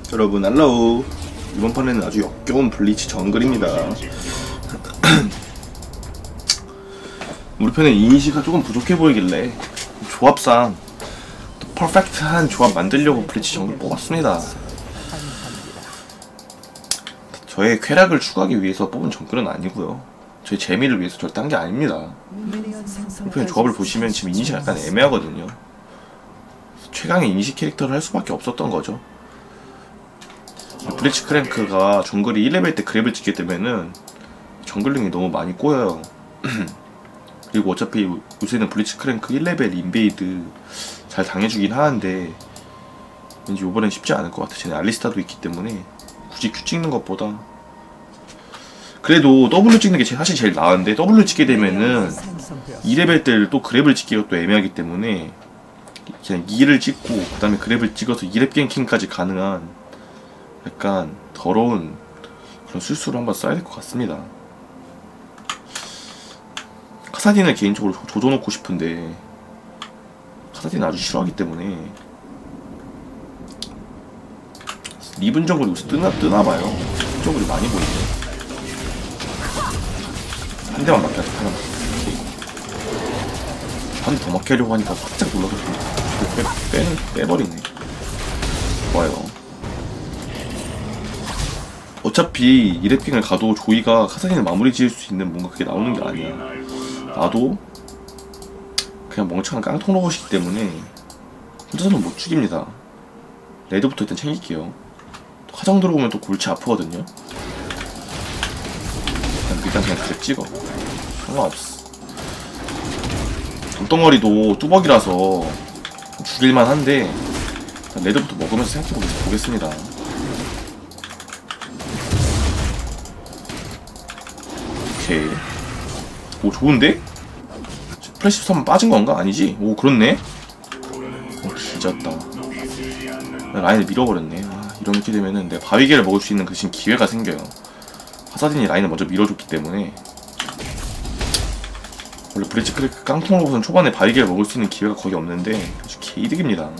여러분 할로우. 이번 판에는 아주 역겨운 블리치 정글입니다. 우리 편에 이니시가 조금 부족해 보이길래 조합상 또 퍼펙트한 조합 만들려고 블리치 정글 뽑았습니다. 저의 쾌락을 추구하기 위해서 뽑은 정글은 아니고요, 저의 재미를 위해서 절대 한 게 아닙니다. 우리 편의 조합을 보시면 지금 이니시가 약간 애매하거든요. 최강의 이니시 캐릭터를 할 수밖에 없었던 거죠. 블리치 크랭크가 정글이 1레벨 때 그랩을 찍게 되면은 정글링이 너무 많이 꼬여요. 그리고 어차피 요새는 블리치 크랭크 1레벨 인베이드 잘 당해주긴 하는데 왠지 요번엔 쉽지 않을 것 같아. 쟤네 알리스타도 있기 때문에 굳이 Q 찍는 것보다 그래도 W 찍는 게 사실 제일 나은데, W 찍게 되면은 2레벨 때를 또 그랩을 찍기가 또 애매하기 때문에 그냥 2를 찍고 그 다음에 그랩을 찍어서 2렙 갱킹까지 가능한 약간 더러운 그런 술수를 한번 써야 될 것 같습니다. 카사딘을 개인적으로 조져놓고 싶은데 카사딘을 아주 싫어하기 때문에 리븐 정글이 요새 뜨나봐요. 정글이 많이 보이네. 한 대만 맞게 하자. 하나만. 한 대 더 맞게 하려고 하니까 깜짝 놀라서 빼버리네. 좋아요. 어차피 2렙핑을 가도 조이가 카사딘을 마무리 지을 수 있는 뭔가 그게 나오는 게 아니야. 나도 그냥 멍청한 깡통 로봇이기 때문에 혼자서는 못 죽입니다. 레드부터 일단 챙길게요. 화정 들어오면 또 골치 아프거든요. 일단 그냥 그래 찍어. 상관없어. 돈덩어리도 뚜벅이라서 죽일만 한데 레드부터 먹으면서 생각해보겠습니다. 오케이. 오, 좋은데? 플래시 한번 빠진 건가? 아니지? 오, 그렇네? 오, 뒤졌다. 라인을 밀어버렸네. 아, 이렇게 되면은 내가 바위개를 먹을 수 있는 그 지금 기회가 생겨요. 카사딘이 라인을 먼저 밀어줬기 때문에. 원래 브리치 크랭크 깡통 로봇은 초반에 바위개를 먹을 수 있는 기회가 거의 없는데 아주 개이득입니다.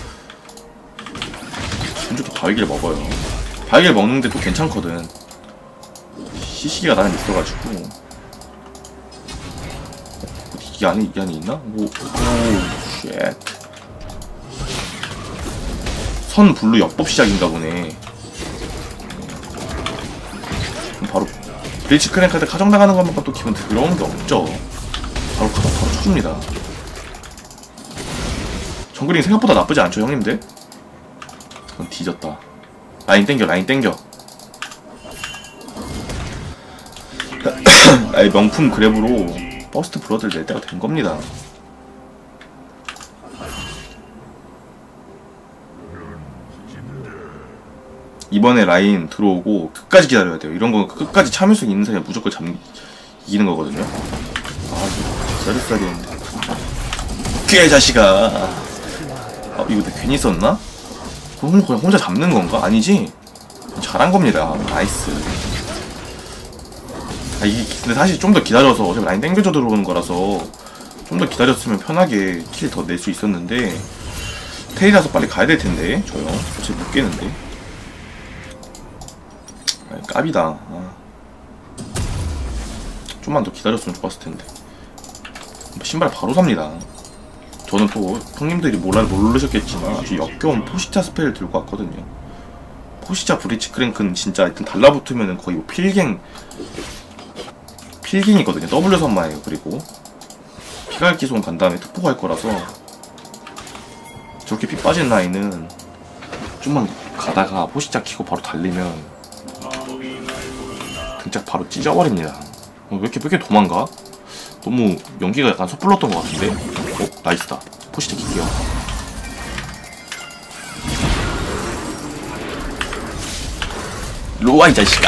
운 좋게 바위개를 먹어요. 바위개를 먹는데도 괜찮거든. 시시기가 나는 있어가지고. 이 안에 있나? 오, 쉣. 선 블루 역법 시작인가 보네. 바로 블리치 크랭크한테 카정당하는 것만큼 또 기분 더러운 게 없죠. 바로 쳐줍니다. 정글링 생각보다 나쁘지 않죠, 형님들? 그건 뒤졌다. 라인 땡겨, 라인 땡겨. 나의 명품 그랩으로 버스트 브러드를 낼 때가 된 겁니다. 이번에 라인 들어오고 끝까지 기다려야 돼요. 이런 건 끝까지 참을성 있는 사람이 무조건 이기는 거거든요. 아, 쌀쌀이 했는데. 개자식아. 이거 내가 괜히 썼나? 그냥 혼자 잡는 건가? 아니지? 잘한 겁니다. 나이스. 이게 근데 사실 좀 더 기다려서 어차피 라인 땡겨져 들어오는 거라서 좀 더 기다렸으면 편하게 킬 더 낼 수 있었는데 테일이라서 빨리 가야 될 텐데 저요. 어차피 못 깨는데. 깝이다. 좀만 더 기다렸으면 좋았을 텐데. 신발 바로 삽니다. 저는 또 형님들이 모르셨겠지만 아주 역겨운 포시자 스펠을 들고 왔거든요. 포시자 브리치 크랭크는 진짜 일단 달라붙으면은 거의 뭐 필갱이거든요. W 선마예요. 그리고 피갈기 손 간 다음에 특포 갈 거라서 저렇게 피 빠진 라인은 좀만 가다가 포시자 키고 바로 달리면 등짝 바로 찢어버립니다. 왜 이렇게 도망가? 너무 연기가 약간 섣불렀던 것 같은데? 나이스다. 포시자 킬게요. 로아 이 자식아.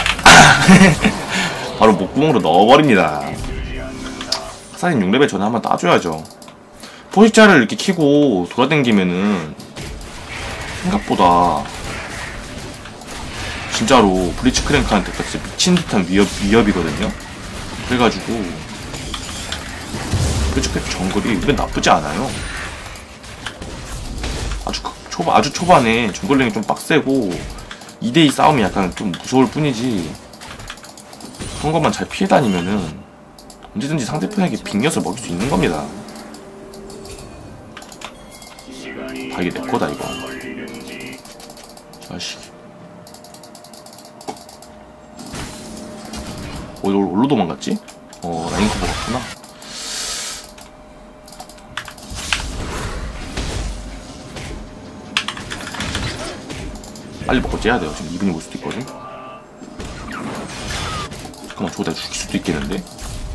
바로 목구멍으로 넣어버립니다. 카사딘 6레벨 전에 한번 따줘야죠. 포식자를 이렇게 키고 돌아다니면은 생각보다 진짜로 블리치 크랭크한테 진짜 미친듯한 위협이거든요. 그래가지고 블리치 크랭크 정글이 왜 나쁘지 않아요. 아주 초반에 정글링이 좀 빡세고 2대2 싸움이 약간 좀 무서울 뿐이지 그런 것만 잘 피해 다니면은 언제든지 상대편에게 빅엿을 먹일 수 있는 겁니다. 아 이게 내 거다 이거. 자식. 어디로 도망갔지? 라인 커버 같구나. 빨리 먹고 째야 돼요. 지금 2분이 올 수도 있거든. 잠깐만 저거 내가 죽일 수도 있겠는데?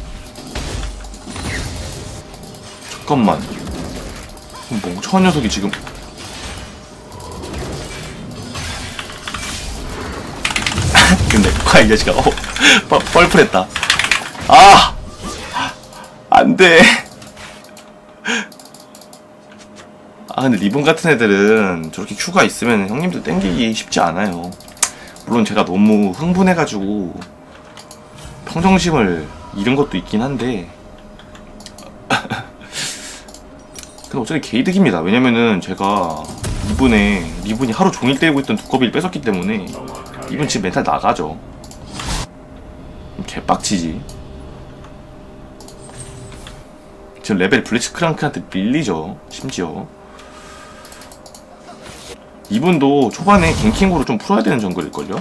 잠깐만. 멍청한 녀석이 지금 근데 과 이 자식아 뻘플했다. 아! 안돼. 아 근데 리본 같은 애들은 저렇게 큐가 있으면 형님들 땡기기 쉽지 않아요. 물론 제가 너무 흥분해가지고 평정심을 잃은 것도 있긴 한데 근데 어차피 개이득입니다. 왜냐면은 제가 리본이 하루 종일 때리고 있던 두꺼비를 뺏었기 때문에 리본 지금 멘탈 나가죠. 개빡치지. 지금 레벨 블리츠크랑크한테 밀리죠. 심지어 이분도 초반에 갱킹으로 좀 풀어야 되는 정글일걸요?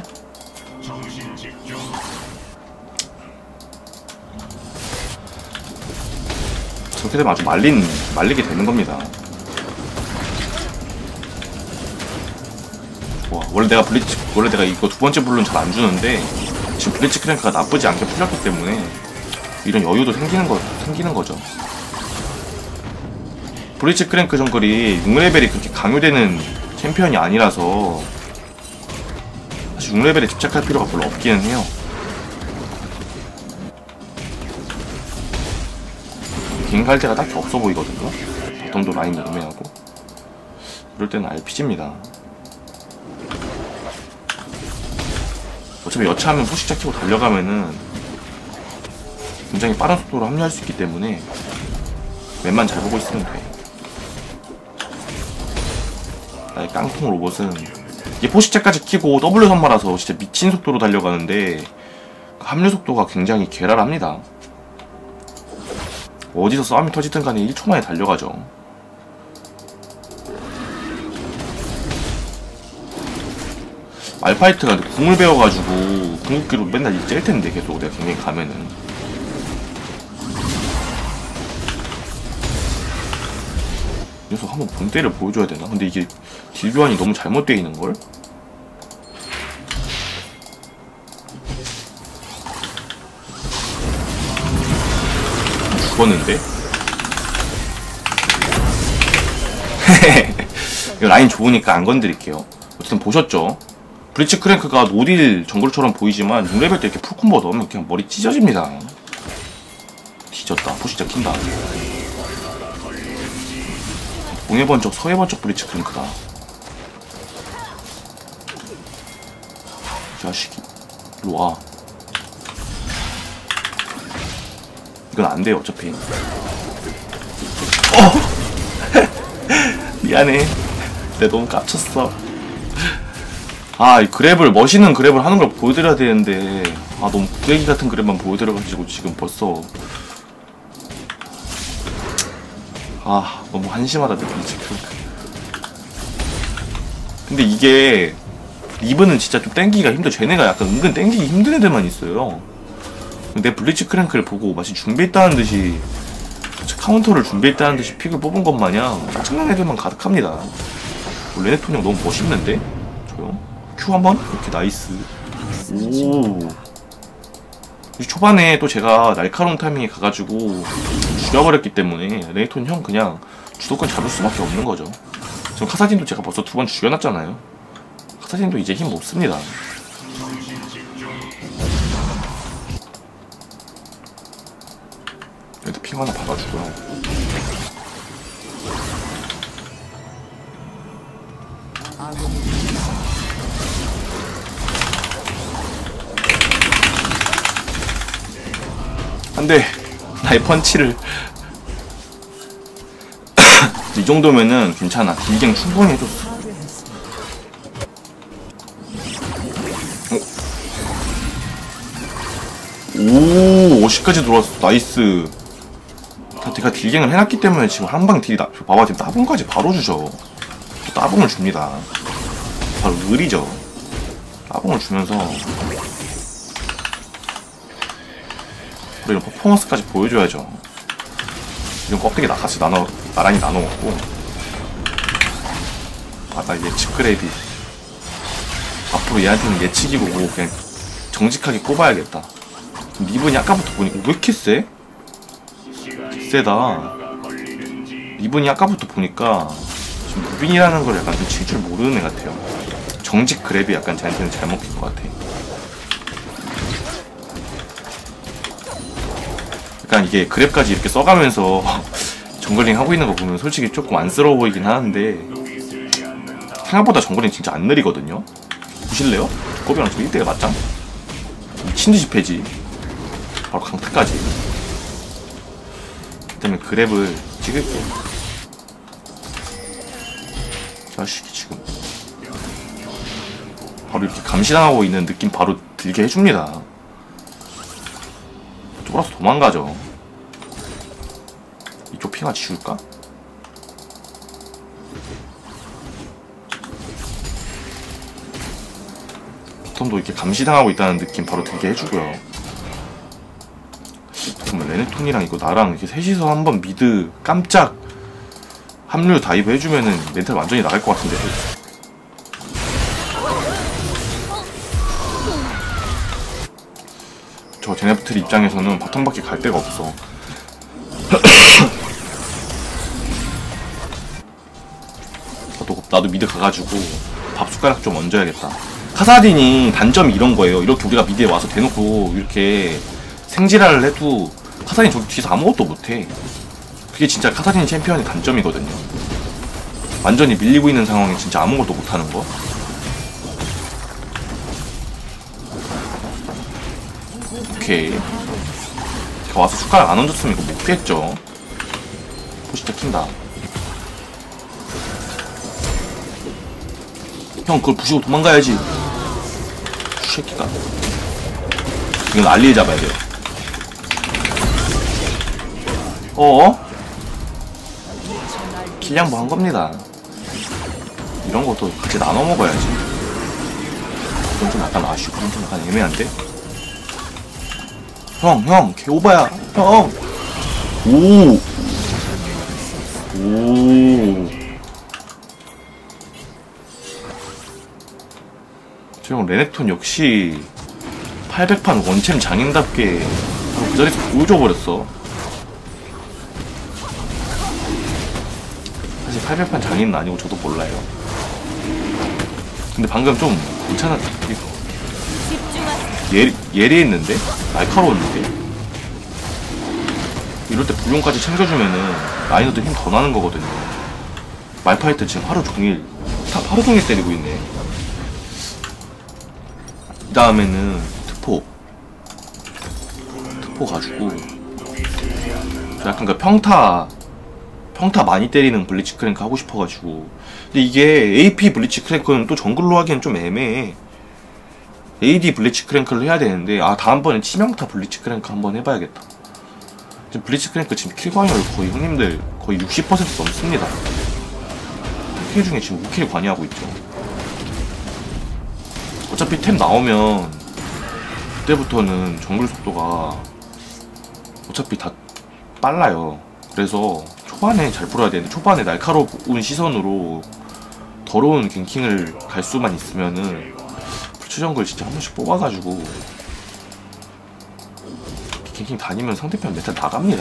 저렇게 되면 아주 말리게 되는 겁니다. 와, 원래 내가 이거 두 번째 블루는 잘 안 주는데 지금 블리츠 크랭크가 나쁘지 않게 풀렸기 때문에 이런 여유도 생기는 거죠. 블리츠 크랭크 정글이 6레벨이 그렇게 강요되는 챔피언이 아니라서 사실 6레벨에 집착할 필요가 별로 없기는 해요. 갱갈 데가 딱히 없어 보이거든요. 바텀도 라인도 애매하고 이럴 때는 RPG입니다. 어차피 여차하면 포식자 키고 달려가면은 굉장히 빠른 속도로 합류할 수 있기 때문에 맵만 잘 보고 있으면 돼. 나의 깡통 로봇은 이게 포식자까지 키고 W 선마라서 진짜 미친 속도로 달려가는데 그 합류 속도가 굉장히 괴랄합니다. 어디서 싸움이 터지든 간에 1초 만에 달려가죠. 말파이트가 궁을 배워가지고 궁극기로 맨날 찔 텐데 계속 내가 굉장히 가면은 이 녀석 한번 본때를 보여줘야 되나? 근데 이게 딜 교환이 너무 잘못되어 있는걸? 죽었는데? 이거 라인 좋으니까 안 건드릴게요. 어쨌든 보셨죠? 블리츠 크랭크가 노딜 정글처럼 보이지만 6레벨 때 이렇게 풀콤보 넣으면 그냥 머리 찢어집니다. 뒤졌다. 포시자 킨다. 동해번쩍 서해번쩍 블리츠 크랭크다. 자식이 일로와. 이건 안돼요 어차피. 미안해. 내가 너무 깝쳤어. 아, 이 그랩을 멋있는 그랩을 하는 걸 보여드려야 되는데 아 너무 구데기 같은 그랩만 보여드려가지고 지금 벌써 아 너무 한심하다 느낌이. 근데 이게 리브는 진짜 좀 땡기기가 힘들어. 쟤네가 약간 은근 땡기기 힘든 애들만 있어요. 내 블리츠 크랭크를 보고 마치 준비했다는 듯이 카운터를 준비했다는 듯이 픽을 뽑은 것 마냥 짜증난 애들만 가득합니다. 레네톤 형 너무 멋있는데? 저요? 큐 한번? 이렇게 나이스. 오. 초반에 또 제가 날카로운 타이밍에 가가지고 죽여버렸기 때문에 레네톤 형 그냥 주도권 잡을 수밖에 없는 거죠. 지금 카사딘도 제가 벌써 2번 죽여놨잖아요. 카사딘도 이제 힘 못씁니다. 얘도 핑 하나 박아주고요. 안돼. 나의 펀치를 이 정도면은 괜찮아. 딜갱 충분히 해줬어. 오 50까지 들어왔어. 나이스. 제가 딜갱을 해놨기 때문에 지금 한방 딜이 봐봐 지금 따봉까지 바로 주죠. 따봉을 줍니다. 바로 을이죠. 따봉을 주면서 이런 퍼포먼스까지 보여줘야죠. 이런 껍데기 같이 나란히 나눠 먹고. 나 예측 그래비 앞으로 얘한테는 예측이고 뭐 그냥 정직하게 꼽아야겠다. 리븐이 아까부터 보니까 왜 이렇게 세? 세다. 리븐이 아까부터 보니까 지금 무빙이라는 걸 약간 좀 칠 줄 모르는 애 같아요. 정직 그랩이 약간 쟤한테는 잘 먹힐 것 같아. 약간 이게 그랩까지 이렇게 써가면서 정글링 하고 있는 거 보면 솔직히 조금 안쓰러워 보이긴 하는데 생각보다 정글링 진짜 안 느리거든요. 보실래요? 꼬비랑 저 1대1 맞짱? 미친듯이 패지. 바로 강타까지. 그 다음에 그랩을 찍을게. 자식이 지금 바로 이렇게 감시당하고 있는 느낌 바로 들게 해줍니다. 쫄아서 도망가죠. 이쪽 핑하 지울까? 바텀도 이렇게 감시당하고 있다는 느낌 바로 들게 해주고요. 정말 레네톤이랑 이거 나랑 이렇게 셋이서 한번 미드 깜짝 합류 다이브 해주면은 멘탈 완전히 나갈 것 같은데. 저 제네프틀 입장에서는 바텀밖에 갈 데가 없어. 나도 미드 가가지고 밥 숟가락 좀 얹어야겠다. 카사딘이 단점이 이런 거예요. 이렇게 우리가 미드에 와서 대놓고 이렇게 생지랄을 해도 카사딘 저기 뒤에서 아무것도 못해. 그게 진짜 카사딘 챔피언의 단점이거든요. 완전히 밀리고 있는 상황에 진짜 아무것도 못하는 거. 오케이. 제가 와서 숟가락 안 얹었으면 이거 못 깼죠. 포시터 킨다. 형 그걸 부시고 도망가야지. 새끼가. 이건 알리에 잡아야 돼요. 킬량부 한 겁니다. 이런 것도 같이 나눠 먹어야지. 이건 좀 약간 아쉬워. 이건 좀 약간 애매한데? 형, 개오바야. 형! 오! 저 형 레넥톤 역시 800판 원챔 장인답게 바로 그 자리에서 보여줘버렸어. 사실 800판 장인은 아니고 저도 몰라요. 근데 방금 좀 괜찮았. 예리했는데? 날카로웠는데? 이럴 때 불용까지 챙겨주면은 라이너도 힘 더 나는 거거든요. 말파이트 지금 하루 종일 때리고 있네. 이 다음에는 트포 가지고 저 약간 그 평타 많이 때리는 블리츠 크랭크 하고 싶어가지고. 근데 이게 AP 블리츠 크랭크는 또 정글로 하기엔 좀 애매해. AD 블리츠 크랭크를 해야 되는데 다음번엔 치명타 블리츠 크랭크 한번 해봐야겠다. 지금 블리츠 크랭크 지금 킬관여를 거의 형님들 거의 60% 넘습니다. 킬 중에 지금 5킬 관여하고 있죠. 어차피 템 나오면 그때부터는 정글 속도가 어차피 다 빨라요. 그래서 초반에 잘 풀어야 되는데, 초반에 날카로운 시선으로 더러운 갱킹을 갈 수만 있으면은 불치 정글 진짜 한 번씩 뽑아가지고 갱킹 다니면 상대편 메탈 나갑니다.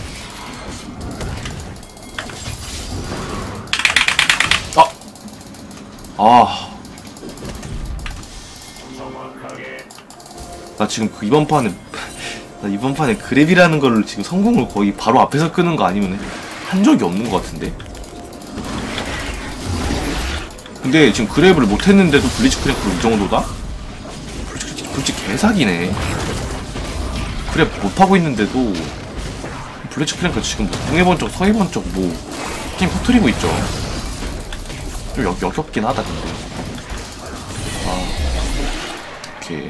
나 지금 그 이번 판에 그랩이라는 걸 지금 성공을 거의 바로 앞에서 끄는 거 아니면 한 적이 없는 것 같은데. 근데 지금 그랩을 못했는데도 블리츠 크랭크로 이 정도다? 솔직히 개사기네. 그랩 못하고 있는데도 블리츠 크랭크 지금 동해번 쪽 서해번 쪽 뭐 게임 터트리고 있죠. 좀 역겹긴 하다 근데. 오케이.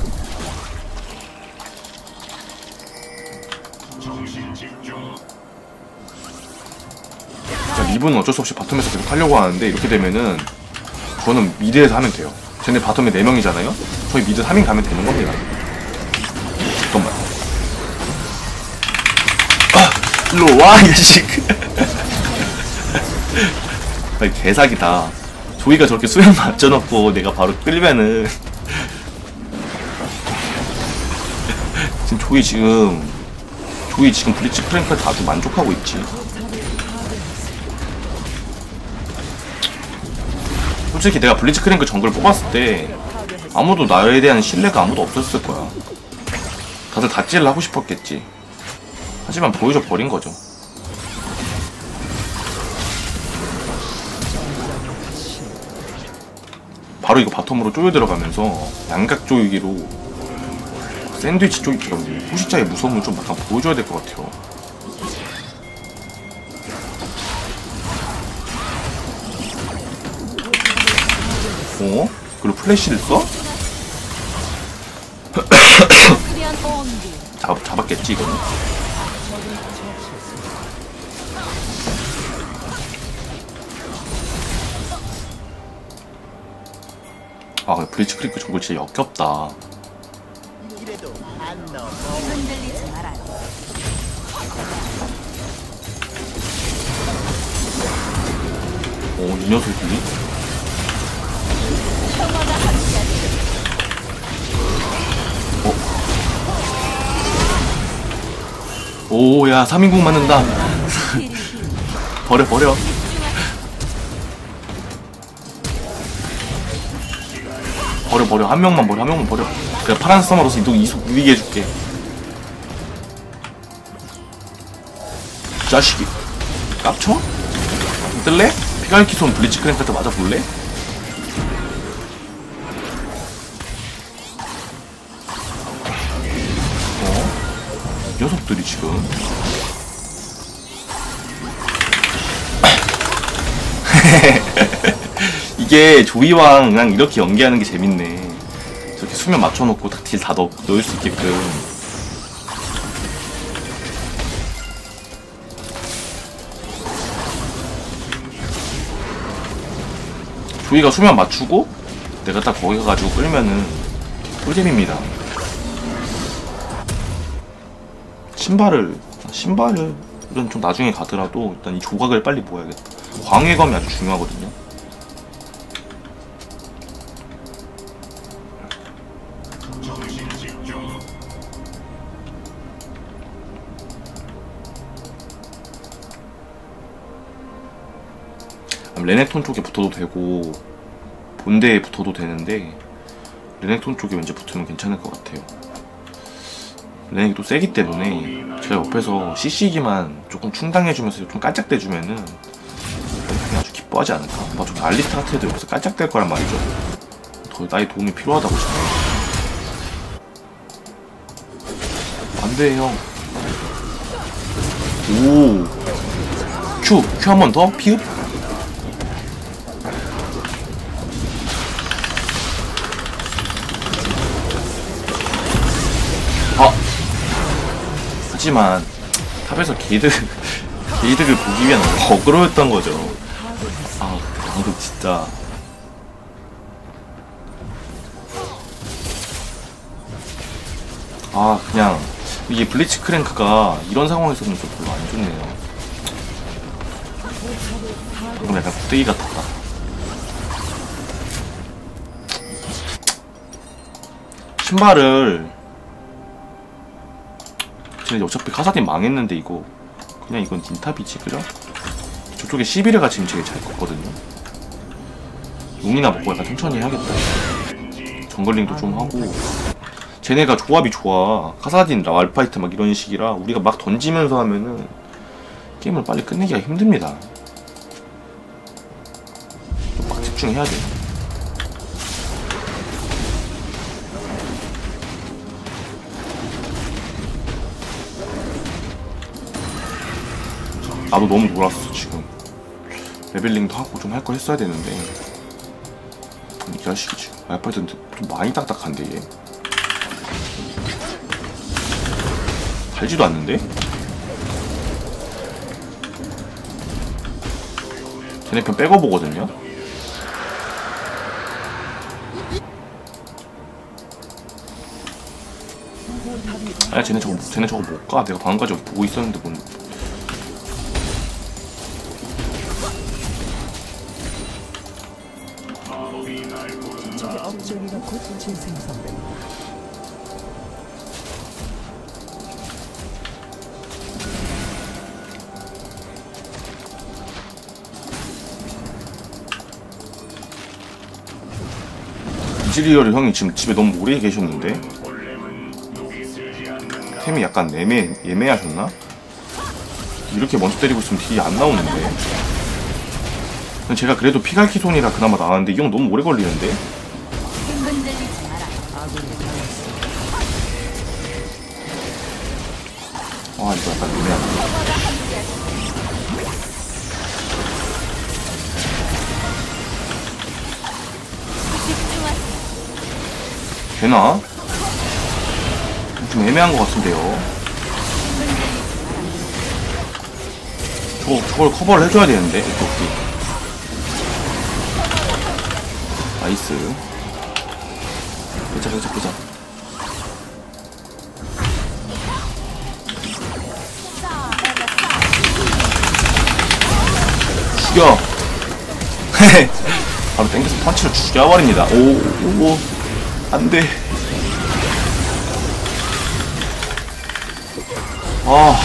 자, 립은 어쩔 수 없이 바텀에서 계속 하려고 하는데 이렇게 되면은 저는 미드에서 하면 돼요. 쟤네 바텀에 4명이잖아요? 저희 미드 3인 가면 되는 겁니다. 잠깐만. 아! 일로 와, 이 자식! 아니, 개사기다. 조이가 저렇게 수면 맞춰놓고 내가 바로 끌면은. 지금 조이 지금 블리츠 크랭크한테 아주 만족하고 있지. 솔직히 내가 블리츠 크랭크 정글 뽑았을 때 아무도 나에 대한 신뢰가 아무도 없었을 거야. 다들 닷질을 하고 싶었겠지. 하지만 보여줘 버린 거죠. 바로 이거 바텀으로 쪼여 들어가면서 양각 조이기로 샌드위치 조이기로 포식자의 무서움을 좀 약간 보여줘야 될 것 같아요. 어? 그리고 플래시를 써? 잡았겠지 이거는. 아 블리츠 크랭크 정글 진짜 역겹다. 이 녀석이? 오, 야, 3인국 맞는다. 버려. 버려. 한 명만 버려. 그냥 파란 스타머로서 이속 누리게 해줄게. 자식이. 깝쳐? 뜰래? 피갈키손 블리츠 크랭크한테 맞아볼래? 이 녀석들이 지금. 이게 조이왕이랑 이렇게 연기하는 게 재밌네. 저렇게 수면 맞춰놓고 딱 딜 다 넣을 수 있게끔. 조이가 수면 맞추고 내가 딱 거기 가가지고 끌면은 꿀잼입니다. 신발은 좀 나중에 가더라도 일단 이 조각을 빨리 모아야겠다. 광해검이 아주 중요하거든요. 레넥톤 쪽에 붙어도 되고 본대에 붙어도 되는데 레넥톤 쪽에 왠지 붙으면 괜찮을 것 같아요. 레넥이 또 세기 때문에 제가 옆에서 CC기만 조금 충당해주면서 좀 깔짝대주면은 레넥이 아주 기뻐하지 않을까? 맞아, 알리스타 같은 애들 옆에서 깔짝댈 거란 말이죠. 더 나의 도움이 필요하다고 생각해요. 안돼 형. 오, 큐 한 번 더? 피읍? 하지만 탑에서 게이득을 보기 위한 어그로였던 거죠. 아 방금 진짜. 아 그냥 이게 블리츠 크랭크가 이런 상황에서는 좀 별로 안 좋네요. 방금 약간 구데기 같았다. 신발을 어차피 카사딘 망했는데 이거 그냥 이건 닌탑이지 그죠? 저쪽에 시비르가 지금 제일 잘 컸거든요. 용이나 먹고 약간 천천히 해야겠다. 정글링도 좀 하고. 쟤네가 조합이 좋아. 카사딘, 왈파이트 막 이런 식이라 우리가 막 던지면서 하면은 게임을 빨리 끝내기가 힘듭니다. 좀 막 집중해야 돼. 나도 너무 놀았어 지금. 레벨링도 하고 좀 할 거 했어야 되는데 이 자식이 지금. 말파이트는 좀 많이 딱딱한데 얘. 달지도 않는데? 쟤네 편 빼고 보거든요? 아니 쟤네 저거 못 가. 내가 방금까지 보고 있었는데 뭔. 적의 업종이가 곧 재생성됩니다. 이즈리얼 형이 지금 집에 너무 오래 계셨는데 템이 약간 예매하셨나? 이렇게 먼저 때리고 있으면 딜이 안 나오는데. 제가 그래도 피갈키 손이라 그나마 나왔는데 이 형 너무 오래 걸리는데? 아 이거 약간 예매하다. 되나? 좀 애매한 것 같은데요. 저걸 커버를 해줘야 되는데. 오케이. 나이스. 끄자. 죽여. 바로 땡겨서 펀치로 죽여버립니다. 오. 안돼. 아.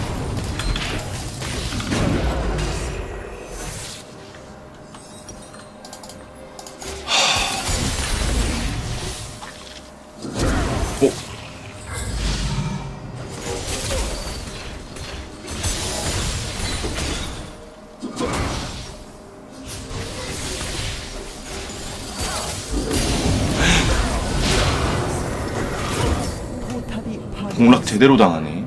오. 공락 제대로 당하네.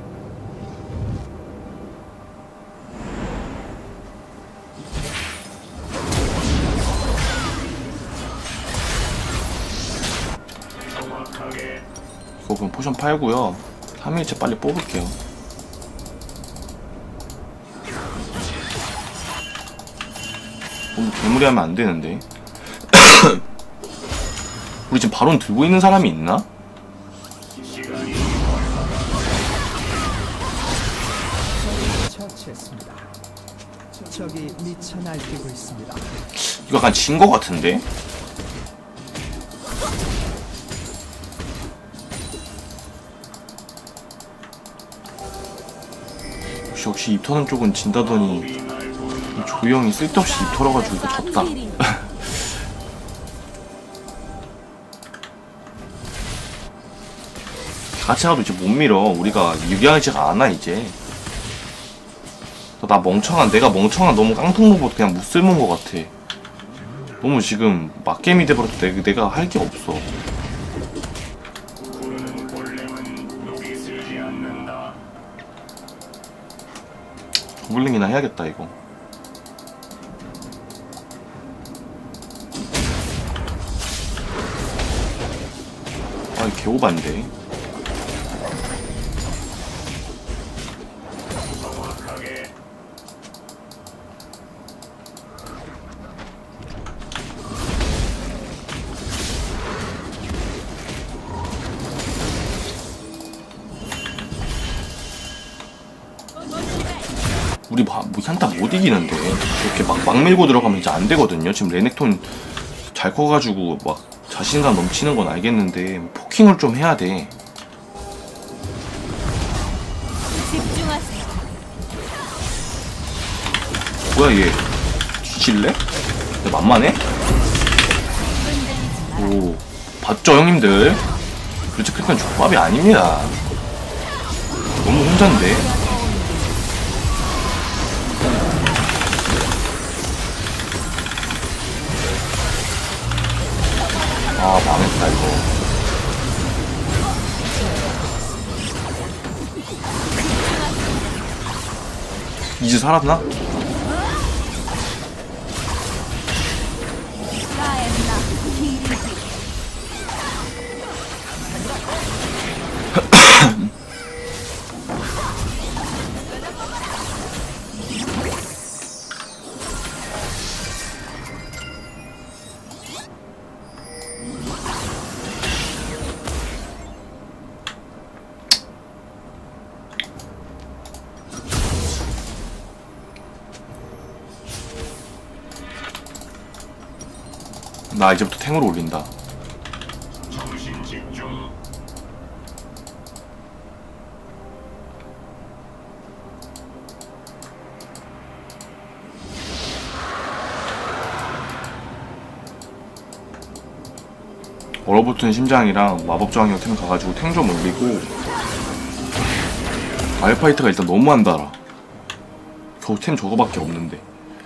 이거 그럼 포션 팔고요. 3일째 빨리 뽑을게요. 너무 괴물이하면 안 되는데. 우리 지금 바론 들고 있는 사람이 있나? 처치했습니다. 적이 미쳐 날뛰고 있습니다. 이거 약간 진 거 같은데? 역시 입 터는 쪽은 진다더니 조이 형이 쓸데없이 입 털어가지고 이거 졌다. 같이 가도 이제 못 밀어. 우리가 유리하지가 않아 이제. 내가 멍청한 너무 깡통 로봇 그냥 무쓸모인 것 같아. 너무 지금 막게임이 돼버려도 내가 할 게 없어. 더블링이나 해야겠다 이거. 아 개오반데. 우리 뭐 한타 못 이기는데 이렇게 막 밀고 들어가면 이제 안 되거든요. 지금 레넥톤 잘 커가지고 막 자신감 넘치는 건 알겠는데 포킹을 좀 해야 돼. 집중하세요. 뭐야 얘 뒤질래? 만만해? 오 봤죠 형님들? 그렇지 그건 족밥이 아닙니다. 너무 혼잔데. 아 망했다 이거. 이제 살았나? 가엔나 나 이제부터 탱으로 올린다. 얼어붙은 심장이랑 마법 저항력 템 가가지고 탱 좀 올리고. 알파이트가 일단 너무 안 달아. 겨우 템 저거밖에 없는데.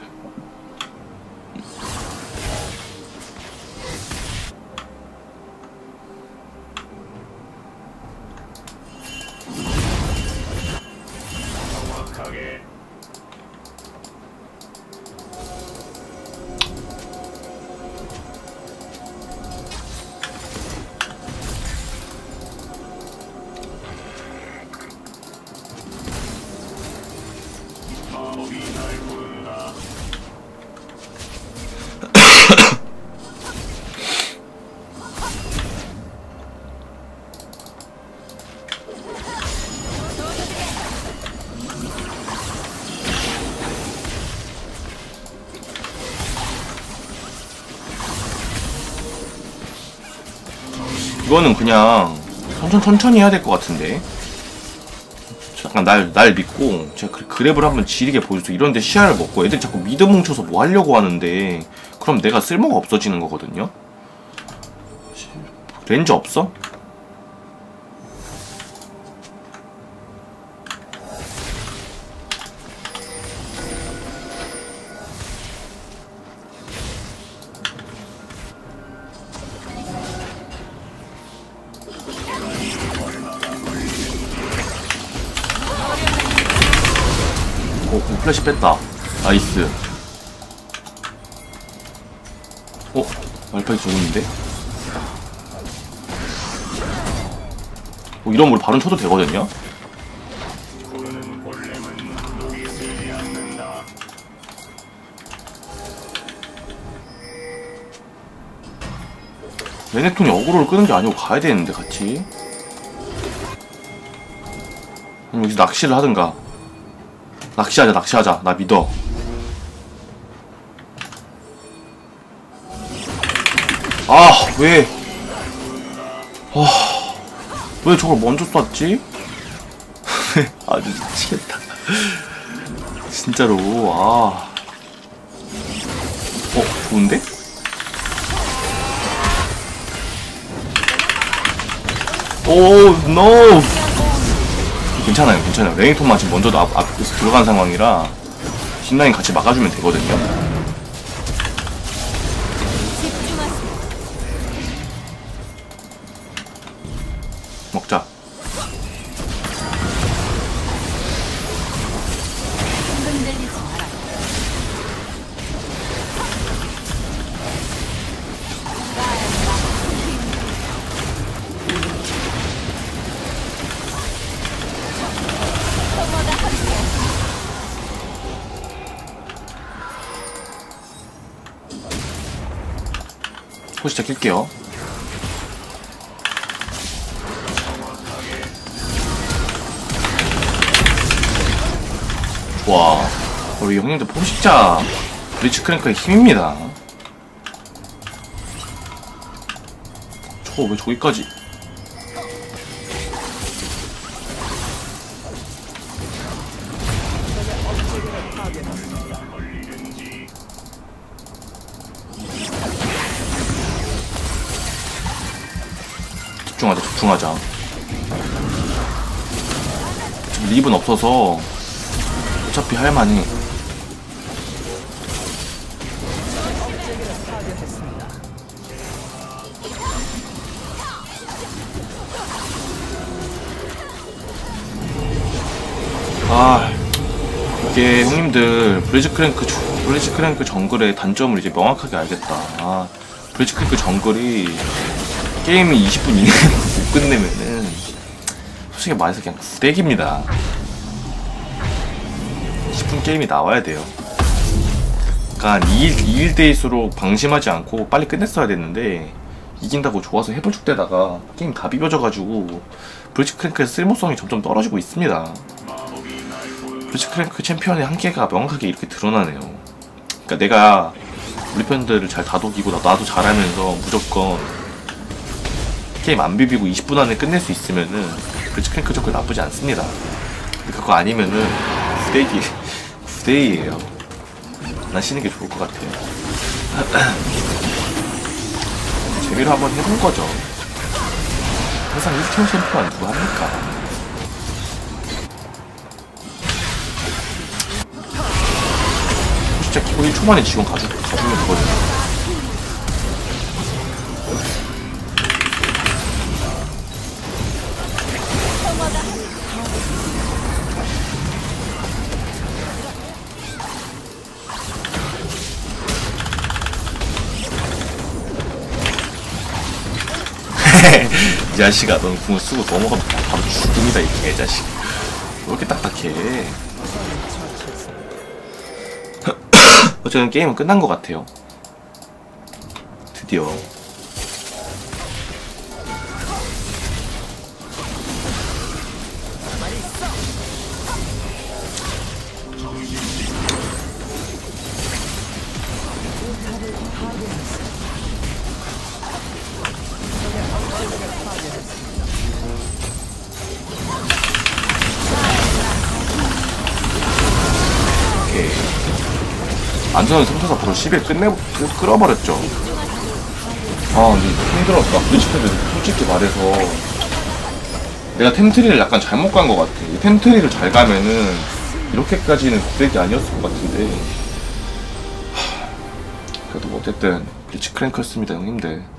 이거는 그냥 천천히 해야 될 것 같은데. 잠깐 날 믿고 제가 그랩을 한번 지리게 보여줘. 이런데 시야를 먹고 애들 자꾸 미드 뭉쳐서 뭐 하려고 하는데 그럼 내가 쓸모가 없어지는 거거든요. 렌즈 없어? 플래시 뺐다. 나이스. 말파이 죽었는데? 이런 물 바로 쳐도 되거든요? 레넥톤이 어그로를 끄는 게 아니고 가야 되는데 같이. 아니면 여기서 낚시를 하든가. 낚시하자. 나 믿어. 왜? 왜 저걸 먼저 쐈지? 아주 미치겠다. 진짜로. 좋은데? 노! 괜찮아요. 레넥톤만 지금 먼저 앞에서 들어간 상황이라 뒷라인 같이 막아주면 되거든요. 먹자. 포시자 낄게요. 좋아. 우리 형님들 포식자 브리치 크랭크의 힘입니다. 저거 왜 저기까지? 집중하자. 지금 립은 없어서 어차피 할만해. 이게 형님들 브리지 크랭크 정글의 단점을 이제 명확하게 알겠다. 브리지 크랭크 정글이 게임이 20분 이내에 못 끝내면은 솔직히 말해서 그냥 구대기입니다. 10분 게임이 나와야 돼요. 그러니까 2일 대일수록 방심하지 않고 빨리 끝냈어야 됐는데 이긴다고 좋아서 해불축대다가 게임 다 비벼져가지고 브리지 크랭크의 쓸모성이 점점 떨어지고 있습니다. 브리지 크랭크 챔피언의 한계가 명확하게 이렇게 드러나네요. 그러니까 내가 우리 편들을 잘 다독이고 나도 잘하면서 무조건 게임 안 비비고 20분 안에 끝낼 수 있으면은 블리츠 크랭크 정글 나쁘지 않습니다. 근데 그거 아니면은 9대2예요. 안 하시는 게 좋을 것 같아요. 재미로 한번 해본 거죠. 항상 1천 챔프만 누가 합니까? 진짜 기본 1초 만에 지원 가주면 되거든요. 이 자식아, 넌 궁을 쓰고 넘어가면 바로 죽음이다, 이 개자식. 왜 이렇게 딱딱해? 어쨌든 게임은 끝난 것 같아요. 드디어. 오케이. 안전한 성타사 바로 10에 끌어버렸죠. 아, 근데 힘들었다. 블리츠팬들 솔직히 말해서 내가 템트리를 약간 잘못 간 것 같아. 이 템트리를 잘 가면은 이렇게까지는 구백이 아니었을 것 같은데. 그래도 뭐 어쨌든 블리츠 크랭크였습니다, 형님들.